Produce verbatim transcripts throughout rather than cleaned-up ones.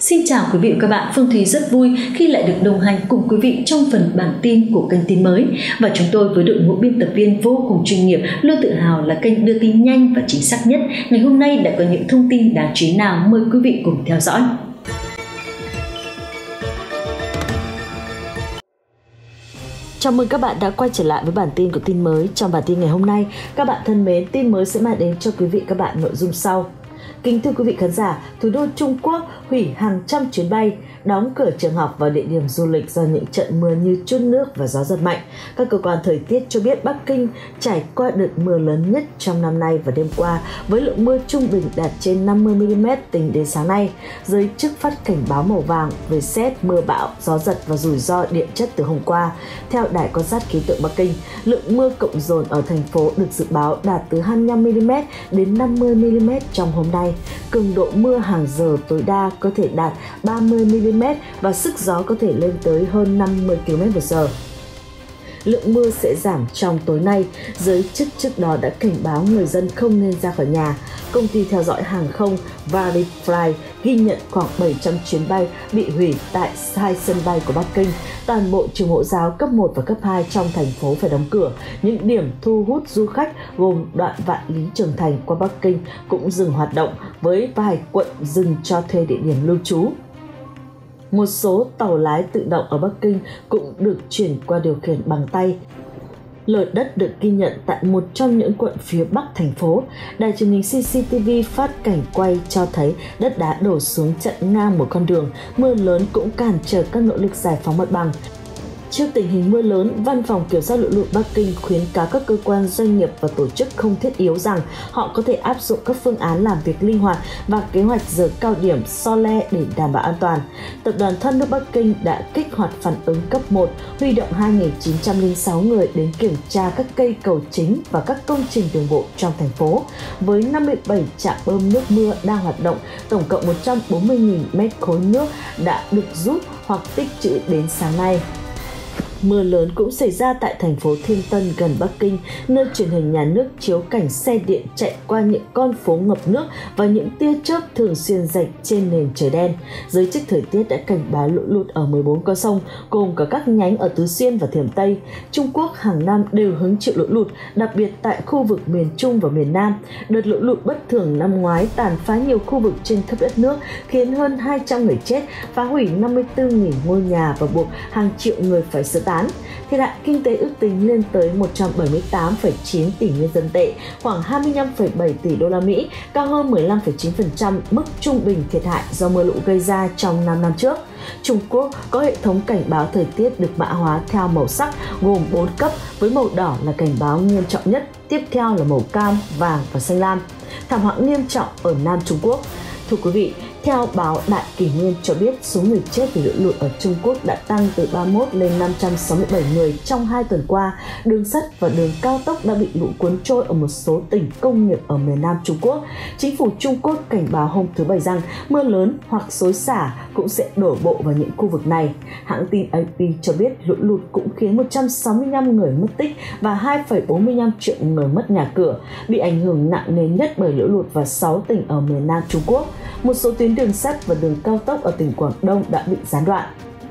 Xin chào quý vị và các bạn, Phương Thúy rất vui khi lại được đồng hành cùng quý vị trong phần bản tin của kênh Tin Mới. Và chúng tôi với đội ngũ biên tập viên vô cùng chuyên nghiệp luôn tự hào là kênh đưa tin nhanh và chính xác nhất. Ngày hôm nay đã có những thông tin đáng chú ý nào, mời quý vị cùng theo dõi. Chào mừng các bạn đã quay trở lại với bản tin của Tin Mới. Trong bản tin ngày hôm nay, các bạn thân mến, Tin Mới sẽ mang đến cho quý vị các bạn nội dung sau. Kính thưa quý vị khán giả, thủ đô Trung Quốc hủy hàng trăm chuyến bay, đóng cửa trường học và địa điểm du lịch do những trận mưa như trút nước và gió giật mạnh. Các cơ quan thời tiết cho biết Bắc Kinh trải qua đợt mưa lớn nhất trong năm nay và đêm qua, với lượng mưa trung bình đạt trên năm mươi mi li mét tính đến sáng nay. Giới chức phát cảnh báo màu vàng về sét, mưa bão, gió giật và rủi ro điện chất từ hôm qua. Theo Đài quan sát khí tượng Bắc Kinh, lượng mưa cộng dồn ở thành phố được dự báo đạt từ hai mươi lăm mi li mét đến năm mươi mi li mét trong hôm nay. Cường độ mưa hàng giờ tối đa có thể đạt ba mươi mi li mét và sức gió có thể lên tới hơn năm mươi ki lô mét một giờ. Lượng mưa sẽ giảm trong tối nay. Giới chức trước đó đã cảnh báo người dân không nên ra khỏi nhà. Công ty theo dõi hàng không Verifly ghi nhận khoảng bảy trăm chuyến bay bị hủy tại hai sân bay của Bắc Kinh. Toàn bộ trường mẫu giáo cấp một và cấp hai trong thành phố phải đóng cửa. Những điểm thu hút du khách gồm đoạn Vạn Lý Trường Thành qua Bắc Kinh cũng dừng hoạt động, với vài quận dừng cho thuê địa điểm lưu trú. Một số tàu lái tự động ở Bắc Kinh cũng được chuyển qua điều khiển bằng tay. Lở đất được ghi nhận tại một trong những quận phía bắc thành phố. Đài truyền hình xê xê tê vê phát cảnh quay cho thấy đất đá đổ xuống chặn ngang một con đường. Mưa lớn cũng cản trở các nỗ lực giải phóng mặt bằng. Trước tình hình mưa lớn, Văn phòng Kiểm soát lũ lụt Bắc Kinh khuyến cáo các cơ quan, doanh nghiệp và tổ chức không thiết yếu rằng họ có thể áp dụng các phương án làm việc linh hoạt và kế hoạch giờ cao điểm so le để đảm bảo an toàn. Tập đoàn Thoát nước Bắc Kinh đã kích hoạt phản ứng cấp một, huy động hai nghìn chín trăm lẻ sáu người đến kiểm tra các cây cầu chính và các công trình đường bộ trong thành phố. Với năm mươi bảy trạm bơm nước mưa đang hoạt động, tổng cộng một trăm bốn mươi nghìn mét khối nước đã được rút hoặc tích trữ đến sáng nay. Mưa lớn cũng xảy ra tại thành phố Thiên Tân gần Bắc Kinh, nơi truyền hình nhà nước chiếu cảnh xe điện chạy qua những con phố ngập nước và những tia chớp thường xuyên rạch trên nền trời đen. Giới chức thời tiết đã cảnh báo lũ lụt ở mười bốn con sông, gồm cả các nhánh ở Tứ Xuyên và Thiểm Tây. Trung Quốc hàng năm đều hứng chịu lũ lụt, đặc biệt tại khu vực miền Trung và miền Nam. Đợt lũ lụt bất thường năm ngoái tàn phá nhiều khu vực trên khắp đất nước, khiến hơn hai trăm người chết, phá hủy năm mươi tư nghìn ngôi nhà và buộc hàng triệu người phải sơ tán. Thiệt hại kinh tế ước tính lên tới một trăm bảy mươi tám phẩy chín tỷ nhân dân tệ, khoảng hai mươi lăm phẩy bảy tỷ đô la Mỹ, cao hơn mười lăm phẩy chín phần trăm mức trung bình thiệt hại do mưa lũ gây ra trong năm năm trước. Trung Quốc có hệ thống cảnh báo thời tiết được mã hóa theo màu sắc gồm bốn cấp, với màu đỏ là cảnh báo nghiêm trọng nhất, tiếp theo là màu cam, vàng và xanh lam. Thảm họa nghiêm trọng ở Nam Trung Quốc. Thưa quý vị, theo báo Đại Kỷ Nguyên cho biết, số người chết vì lũ lụt ở Trung Quốc đã tăng từ ba mươi mốt lên năm trăm sáu mươi bảy người trong hai tuần qua. Đường sắt và đường cao tốc đã bị lũ cuốn trôi ở một số tỉnh công nghiệp ở miền Nam Trung Quốc. Chính phủ Trung Quốc cảnh báo hôm thứ Bảy rằng mưa lớn hoặc xối xả cũng sẽ đổ bộ vào những khu vực này. Hãng tin a pê cho biết lũ lụt cũng khiến một trăm sáu mươi lăm người mất tích và hai phẩy bốn mươi lăm triệu người mất nhà cửa, bị ảnh hưởng nặng nề nhất bởi lũ lụt vào sáu tỉnh ở miền Nam Trung Quốc. Một số tuyến đường sắt và đường cao tốc ở tỉnh Quảng Đông đã bị gián đoạn.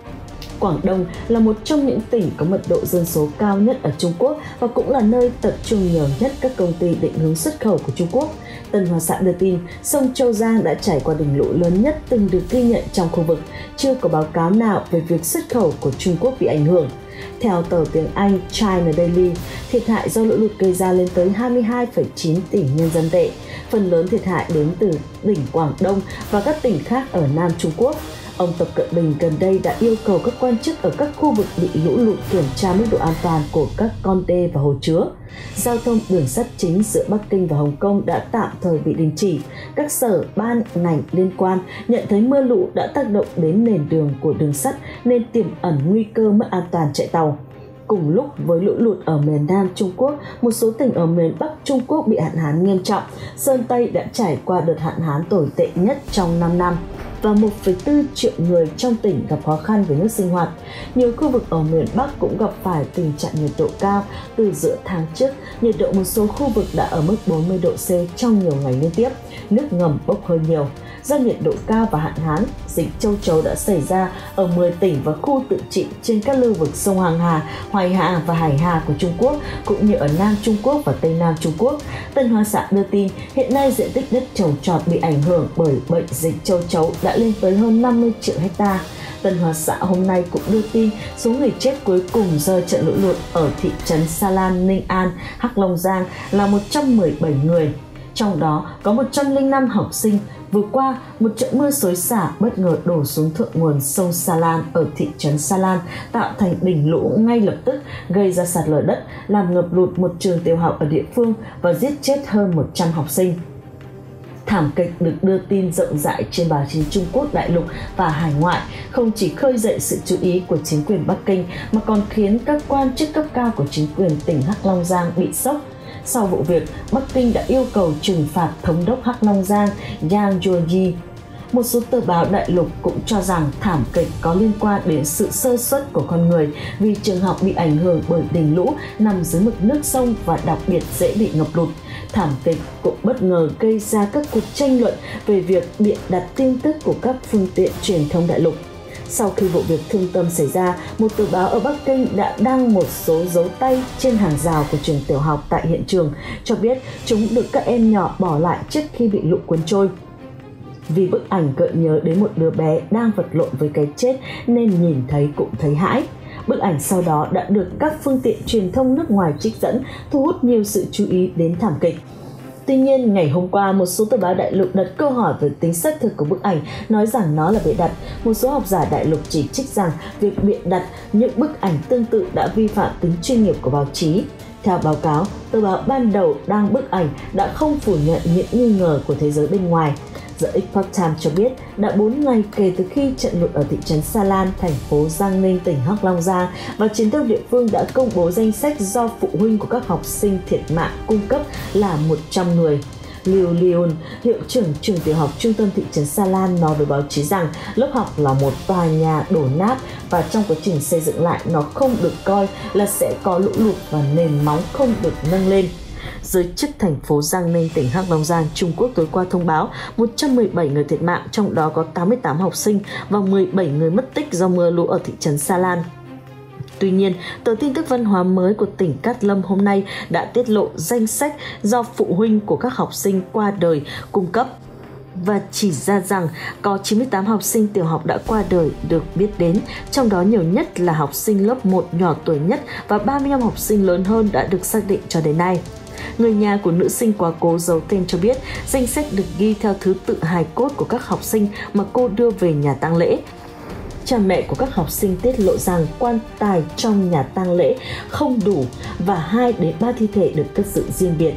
Quảng Đông là một trong những tỉnh có mật độ dân số cao nhất ở Trung Quốc và cũng là nơi tập trung nhiều nhất các công ty định hướng xuất khẩu của Trung Quốc. Tân Hoa Xã đưa tin, sông Châu Giang đã trải qua đỉnh lũ lớn nhất từng được ghi nhận trong khu vực. Chưa có báo cáo nào về việc xuất khẩu của Trung Quốc bị ảnh hưởng. Theo tờ tiếng Anh China Daily, thiệt hại do lũ lụt gây ra lên tới hai mươi hai phẩy chín tỷ nhân dân tệ. Phần lớn thiệt hại đến từ tỉnh Quảng Đông và các tỉnh khác ở Nam Trung Quốc. Ông Tập Cận Bình gần đây đã yêu cầu các quan chức ở các khu vực bị lũ lụt kiểm tra mức độ an toàn của các con đê và hồ chứa. Giao thông đường sắt chính giữa Bắc Kinh và Hồng Kông đã tạm thời bị đình chỉ. Các sở ban ngành liên quan nhận thấy mưa lũ đã tác động đến nền đường của đường sắt nên tiềm ẩn nguy cơ mất an toàn chạy tàu. Cùng lúc với lũ lụt ở miền Nam Trung Quốc, một số tỉnh ở miền Bắc Trung Quốc bị hạn hán nghiêm trọng. Sơn Tây đã trải qua đợt hạn hán tồi tệ nhất trong năm năm. và một phẩy bốn triệu người trong tỉnh gặp khó khăn với nước sinh hoạt. Nhiều khu vực ở miền Bắc cũng gặp phải tình trạng nhiệt độ cao. Từ giữa tháng trước, nhiệt độ một số khu vực đã ở mức bốn mươi độ C trong nhiều ngày liên tiếp, nước ngầm bốc hơi nhiều. Do nhiệt độ cao và hạn hán, dịch châu chấu đã xảy ra ở mười tỉnh và khu tự trị trên các lưu vực sông Hoàng Hà, Hoài Hà và Hải Hà của Trung Quốc, cũng như ở Nam Trung Quốc và Tây Nam Trung Quốc. Tân Hoa Xã đưa tin, hiện nay diện tích đất trồng trọt bị ảnh hưởng bởi bệnh dịch châu chấu đã lên tới hơn năm mươi triệu hecta. Tân Hoa Xã hôm nay cũng đưa tin số người chết cuối cùng do trận lũ lụt ở thị trấn Sa Lan, Ninh An, Hắc Long Giang là một trăm mười bảy người. Trong đó có một trăm lẻ năm học sinh. Vừa qua, một trận mưa xối xả bất ngờ đổ xuống thượng nguồn sông Sa Lan ở thị trấn Sa Lan, tạo thành đỉnh lũ ngay lập tức, gây ra sạt lở đất, làm ngập lụt một trường tiểu học ở địa phương và giết chết hơn một trăm học sinh. Thảm kịch được đưa tin rộng rãi trên báo chí Trung Quốc đại lục và hải ngoại không chỉ khơi dậy sự chú ý của chính quyền Bắc Kinh mà còn khiến các quan chức cấp cao của chính quyền tỉnh Hắc Long Giang bị sốc. Sau vụ việc, Bắc Kinh đã yêu cầu trừng phạt thống đốc Hắc Long Giang Yang Zhuoyi. Một số tờ báo đại lục cũng cho rằng thảm kịch có liên quan đến sự sơ suất của con người vì trường học bị ảnh hưởng bởi đỉnh lũ nằm dưới mực nước sông và đặc biệt dễ bị ngập lụt. Thảm kịch cũng bất ngờ gây ra các cuộc tranh luận về việc bịa đặt tin tức của các phương tiện truyền thông đại lục. Sau khi vụ việc thương tâm xảy ra, một tờ báo ở Bắc Kinh đã đăng một số dấu tay trên hàng rào của trường tiểu học tại hiện trường, cho biết chúng được các em nhỏ bỏ lại trước khi bị lũ cuốn trôi. Vì bức ảnh gợi nhớ đến một đứa bé đang vật lộn với cái chết nên nhìn thấy cũng thấy hãi. Bức ảnh sau đó đã được các phương tiện truyền thông nước ngoài trích dẫn, thu hút nhiều sự chú ý đến thảm kịch. Tuy nhiên, ngày hôm qua, một số tờ báo đại lục đặt câu hỏi về tính xác thực của bức ảnh, nói rằng nó là bịa đặt. Một số học giả đại lục chỉ trích rằng việc bịa đặt những bức ảnh tương tự đã vi phạm tính chuyên nghiệp của báo chí. Theo báo cáo, tờ báo ban đầu đăng bức ảnh đã không phủ nhận những nghi ngờ của thế giới bên ngoài. The Epoch Times cho biết đã bốn ngày kể từ khi trận lụt ở thị trấn Sa Lan, thành phố Giang Ninh, tỉnh Hắc Long Giang và truyền thông địa phương đã công bố danh sách do phụ huynh của các học sinh thiệt mạng cung cấp là một trăm người. Liu Liun, hiệu trưởng trường tiểu học trung tâm thị trấn Sa Lan nói với báo chí rằng lớp học là một tòa nhà đổ nát và trong quá trình xây dựng lại nó không được coi là sẽ có lũ lụt và nền móng không được nâng lên. Giới chức thành phố Giang Ninh, tỉnh Hắc Long Giang, Trung Quốc tối qua thông báo một trăm mười bảy người thiệt mạng, trong đó có tám mươi tám học sinh và mười bảy người mất tích do mưa lũ ở thị trấn Sa Lan. Tuy nhiên, tờ tin tức văn hóa mới của tỉnh Cát Lâm hôm nay đã tiết lộ danh sách do phụ huynh của các học sinh qua đời cung cấp và chỉ ra rằng có chín mươi tám học sinh tiểu học đã qua đời được biết đến, trong đó nhiều nhất là học sinh lớp một nhỏ tuổi nhất và ba mươi lăm học sinh lớn hơn đã được xác định cho đến nay. Người nhà của nữ sinh quá cố giấu tên cho biết danh sách được ghi theo thứ tự hài cốt của các học sinh mà cô đưa về nhà tang lễ. Cha mẹ của các học sinh tiết lộ rằng quan tài trong nhà tang lễ không đủ và hai đến ba thi thể được cất giữ riêng biệt.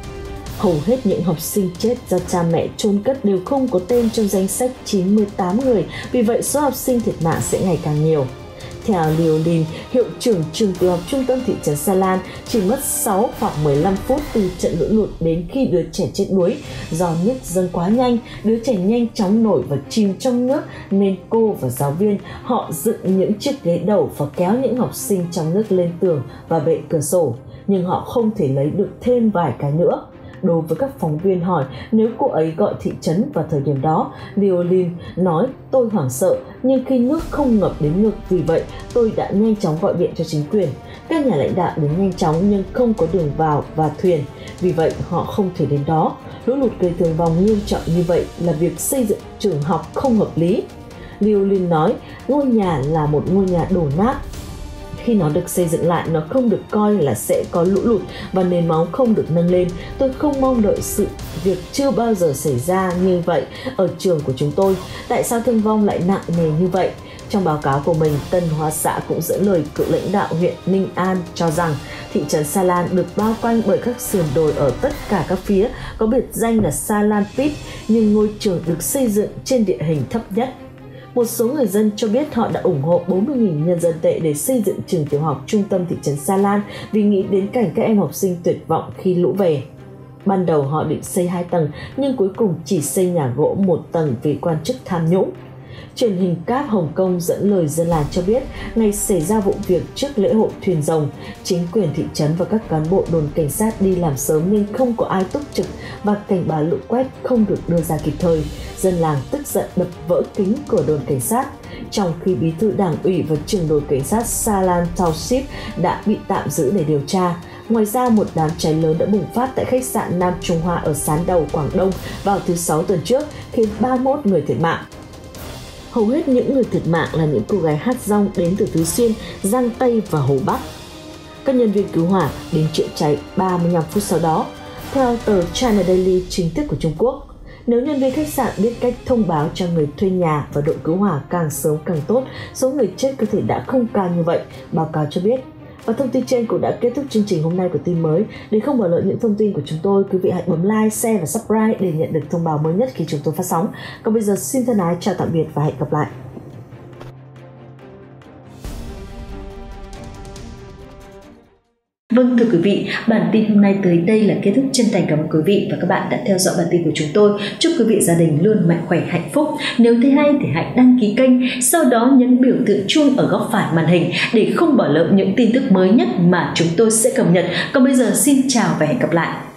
Hầu hết những học sinh chết do cha mẹ chôn cất đều không có tên trong danh sách chín mươi tám người, vì vậy số học sinh thiệt mạng sẽ ngày càng nhiều. Theo Liu Lin, hiệu trưởng trường tiểu học trung tâm thị trấn Sa Lan, chỉ mất sáu hoặc mười lăm phút từ trận lũ lụt đến khi đứa trẻ chết đuối. Do nước dâng quá nhanh, đứa trẻ nhanh chóng nổi và chìm trong nước nên cô và giáo viên họ dựng những chiếc ghế đầu và kéo những học sinh trong nước lên tường và bệ cửa sổ, nhưng họ không thể lấy được thêm vài cái nữa. Đối với các phóng viên hỏi nếu cô ấy gọi thị trấn vào thời điểm đó, Liu Lin nói tôi hoảng sợ nhưng khi nước không ngập đến ngực, vì vậy tôi đã nhanh chóng gọi điện cho chính quyền. Các nhà lãnh đạo đến nhanh chóng nhưng không có đường vào và thuyền, vì vậy họ không thể đến đó. Lũ lụt gây thương vong nghiêm trọng như vậy là việc xây dựng trường học không hợp lý. Liu Lin nói ngôi nhà là một ngôi nhà đổ nát. Khi nó được xây dựng lại, nó không được coi là sẽ có lũ lụt và nền móng không được nâng lên. Tôi không mong đợi sự việc chưa bao giờ xảy ra như vậy ở trường của chúng tôi. Tại sao thương vong lại nặng nề như vậy? Trong báo cáo của mình, Tân Hoa Xã cũng dẫn lời cựu lãnh đạo huyện Ninh An cho rằng thị trấn Sa Lan được bao quanh bởi các sườn đồi ở tất cả các phía, có biệt danh là Sa Lan Pit, nhưng ngôi trường được xây dựng trên địa hình thấp nhất. Một số người dân cho biết họ đã ủng hộ bốn mươi nghìn nhân dân tệ để xây dựng trường tiểu học trung tâm thị trấn Sa Lan vì nghĩ đến cảnh các em học sinh tuyệt vọng khi lũ về. Ban đầu họ định xây hai tầng nhưng cuối cùng chỉ xây nhà gỗ một tầng vì quan chức tham nhũng. Truyền hình cáp Hồng Kông dẫn lời dân làng cho biết, ngày xảy ra vụ việc trước lễ hội thuyền rồng, chính quyền thị trấn và các cán bộ đồn cảnh sát đi làm sớm nên không có ai túc trực và cảnh báo lũ quét không được đưa ra kịp thời. Dân làng tức giận đập vỡ kính của đồn cảnh sát, trong khi bí thư đảng ủy và trưởng đồn cảnh sát Sa Lan Township đã bị tạm giữ để điều tra. Ngoài ra, một đám cháy lớn đã bùng phát tại khách sạn Nam Trung Hoa ở Sán Đầu, Quảng Đông vào thứ Sáu tuần trước, khiến ba mươi mốt người thiệt mạng. Hầu hết những người thiệt mạng là những cô gái hát rong đến từ Tứ Xuyên, Giang Tây và Hồ Bắc. Các nhân viên cứu hỏa đến chữa cháy ba mươi lăm phút sau đó. Theo tờ China Daily chính thức của Trung Quốc, nếu nhân viên khách sạn biết cách thông báo cho người thuê nhà và đội cứu hỏa càng sớm càng tốt, số người chết có thể đã không cao như vậy, báo cáo cho biết. Và thông tin trên cũng đã kết thúc chương trình hôm nay của Tin Mới. Để không bỏ lỡ những thông tin của chúng tôi, quý vị hãy bấm like, share và subscribe để nhận được thông báo mới nhất khi chúng tôi phát sóng. Còn bây giờ xin thân ái chào tạm biệt và hẹn gặp lại. Vâng, thưa quý vị, bản tin hôm nay tới đây là kết thúc. Chân thành cảm ơn quý vị và các bạn đã theo dõi bản tin của chúng tôi. Chúc quý vị gia đình luôn mạnh khỏe, hạnh phúc. Nếu thấy hay thì hãy đăng ký kênh, sau đó nhấn biểu tượng chuông ở góc phải màn hình để không bỏ lỡ những tin tức mới nhất mà chúng tôi sẽ cập nhật. Còn bây giờ xin chào và hẹn gặp lại.